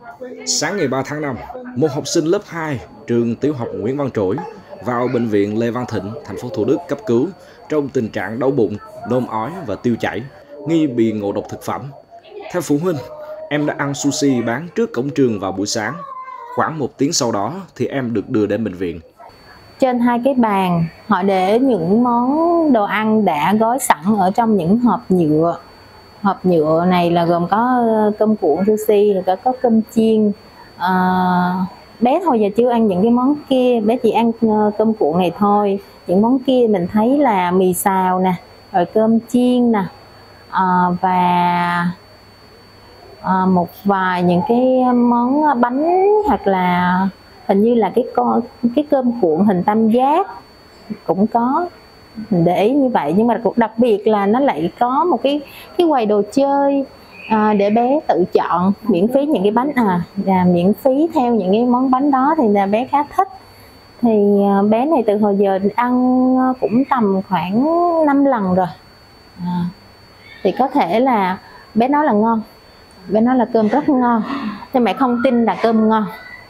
Sáng ngày 3 tháng 5, một học sinh lớp 2 trường tiểu học Nguyễn Văn Trỗi vào bệnh viện Lê Văn Thịnh, thành phố Thủ Đức cấp cứu trong tình trạng đau bụng, nôn ói và tiêu chảy, nghi bị ngộ độc thực phẩm. Theo phụ huynh, em đã ăn sushi bán trước cổng trường vào buổi sáng. Khoảng 1 tiếng sau đó thì em được đưa đến bệnh viện. Trên 2 cái bàn, họ để những món đồ ăn đã gói sẵn ở trong những hộp nhựa. Hộp nhựa này là gồm có cơm cuộn sushi, rồi có cơm chiên. Bé thôi giờ chưa ăn những cái món kia, bé chỉ ăn cơm cuộn này thôi. Những món kia mình thấy là mì xào nè, rồi cơm chiên nè, và một vài những cái món bánh, hoặc là hình như là cái cơm cuộn hình tam giác cũng có. Mình để ý như vậy, nhưng mà đặc biệt là nó lại có một cái quầy đồ chơi để bé tự chọn miễn phí những cái bánh và miễn phí theo những cái món bánh đó, thì là bé khá thích. Thì bé này từ hồi giờ ăn cũng tầm khoảng 5 lần rồi. Thì có thể là bé nói là ngon, bé nói là cơm rất ngon, nhưng mẹ không tin là cơm ngon.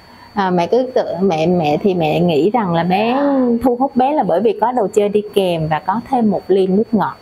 Mẹ thì mẹ nghĩ rằng là bé thu hút bé là bởi vì có đồ chơi đi kèm và có thêm 1 ly nước ngọt.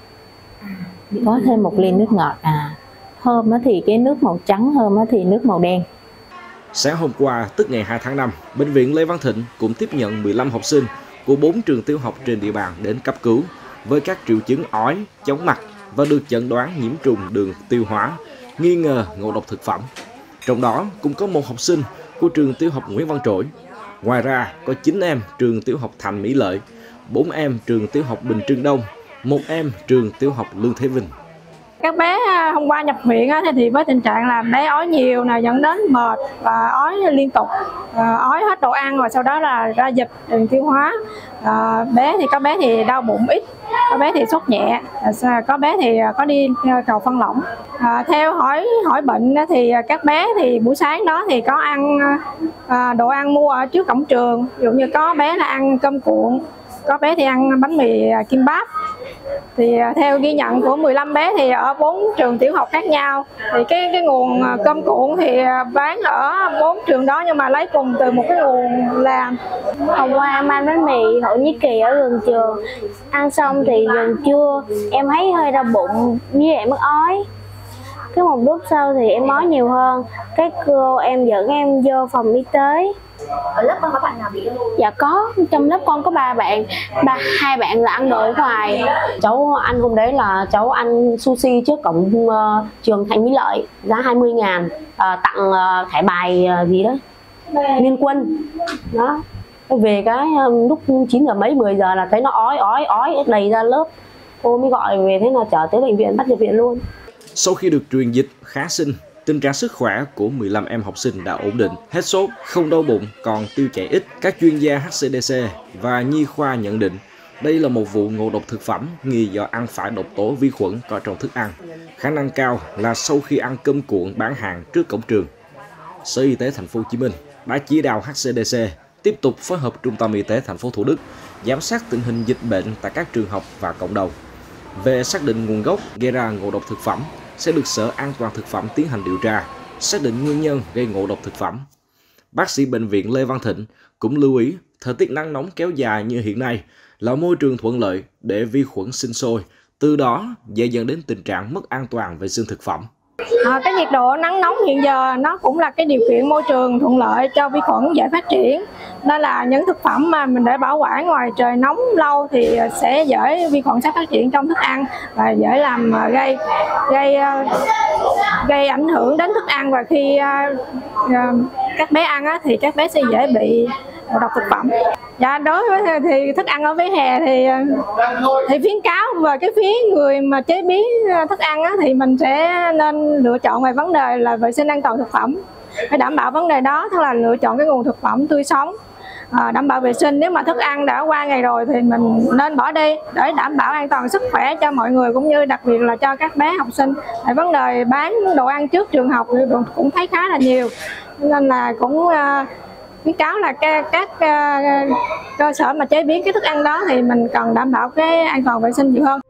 Có thêm 1 ly nước ngọt. Hôm thì cái nước màu trắng, hôm thì nước màu đen. Sáng hôm qua, tức ngày 2 tháng 5, bệnh viện Lê Văn Thịnh cũng tiếp nhận 15 học sinh của 4 trường tiểu học trên địa bàn đến cấp cứu với các triệu chứng ói, chóng mặt và được chẩn đoán nhiễm trùng đường tiêu hóa, nghi ngờ ngộ độc thực phẩm. Trong đó cũng có 1 học sinh của trường tiểu học Nguyễn Văn Trỗi. Ngoài ra có 9 em trường tiểu học Thành Mỹ Lợi, 4 em trường tiểu học Bình Trưng Đông, 1 em trường tiểu học Lương Thế Vinh. Các bé hôm qua nhập viện thì với tình trạng là bé ói nhiều dẫn đến mệt và ói liên tục, ói hết đồ ăn và sau đó là ra dịch đường tiêu hóa. Có bé thì đau bụng ít, có bé thì sốt nhẹ, có bé thì có đi cầu phân lỏng. Theo hỏi bệnh thì các bé thì buổi sáng đó thì có ăn đồ ăn mua ở trước cổng trường, ví dụ như có bé là ăn cơm cuộn, có bé thì ăn bánh mì kim báp. Thì theo ghi nhận của 15 bé thì ở 4 trường tiểu học khác nhau, thì cái nguồn cơm cuộn thì bán ở 4 trường đó nhưng mà lấy cùng từ một cái nguồn làm. Hôm qua em ăn bánh mì Thổ Nhĩ Kỳ ở gần trường, ăn xong thì gần trưa em thấy hơi đau bụng với em mất ói. Cái một lúc sau thì em ói nhiều hơn, cái cô em dẫn em vô phòng y tế. Ở lớp con có bạn nào bị không? Dạ có, trong lớp con có 3 bạn, 2 bạn là ăn đồ ở ngoài. Cháu ăn hôm đấy là cháu ăn sushi trước cổng trường Thành Mỹ Lợi, giá 20.000, tặng thẻ bài gì đó, Liên Quân. Đó, về cái lúc 9 giờ mấy 10 giờ là thấy nó ói đầy ra lớp. Cô mới gọi về, thế là chở tới bệnh viện, bắt nhập viện luôn. Sau khi được truyền dịch kháng sinh, tình trạng sức khỏe của 15 em học sinh đã ổn định, hết sốt, không đau bụng, còn tiêu chảy ít. Các chuyên gia HCDC và nhi khoa nhận định đây là một vụ ngộ độc thực phẩm nghi do ăn phải độc tố vi khuẩn có trong thức ăn. Khả năng cao là sau khi ăn cơm cuộn bán hàng trước cổng trường. Sở Y tế Thành phố Hồ Chí Minh đã chỉ đạo HCDC tiếp tục phối hợp Trung tâm Y tế Thành phố Thủ Đức giám sát tình hình dịch bệnh tại các trường học và cộng đồng. Về xác định nguồn gốc gây ra ngộ độc thực phẩm, sẽ được Sở An toàn Thực phẩm tiến hành điều tra, xác định nguyên nhân gây ngộ độc thực phẩm. Bác sĩ bệnh viện Lê Văn Thịnh cũng lưu ý thời tiết nắng nóng kéo dài như hiện nay là môi trường thuận lợi để vi khuẩn sinh sôi, từ đó dễ dẫn đến tình trạng mất an toàn vệ sinh thực phẩm. Cái nhiệt độ nắng nóng hiện giờ nó cũng là cái điều kiện môi trường thuận lợi cho vi khuẩn dễ phát triển. Nên là những thực phẩm mà mình để bảo quản ngoài trời nóng lâu thì sẽ dễ vi khuẩn sẽ phát triển trong thức ăn và dễ làm gây ảnh hưởng đến thức ăn, và khi các bé ăn thì các bé sẽ dễ bị ngộ độc thực phẩm. Dạ, đối với thì thức ăn ở vỉa hè thì khuyến cáo về cái phía người mà chế biến thức ăn thì mình sẽ nên lựa chọn về vấn đề là vệ sinh an toàn thực phẩm, phải đảm bảo vấn đề đó, tức là lựa chọn cái nguồn thực phẩm tươi sống, đảm bảo vệ sinh. Nếu mà thức ăn đã qua ngày rồi thì mình nên bỏ đi để đảm bảo an toàn sức khỏe cho mọi người, cũng như đặc biệt là cho các bé học sinh. Tại vấn đề bán đồ ăn trước trường học thì cũng thấy khá là nhiều, nên là cũng khuyến cáo là các cơ sở mà chế biến cái thức ăn đó thì mình cần đảm bảo cái an toàn vệ sinh nhiều hơn.